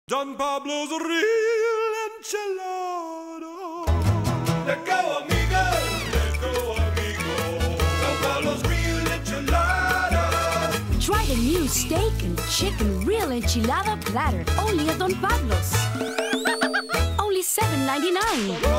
Don Pablo's real enchilada. Let go, amigo. Let go, amigo. Don Pablo's real enchilada. Try the new steak and chicken real enchilada platter. Only at Don Pablo's. Only $7.99.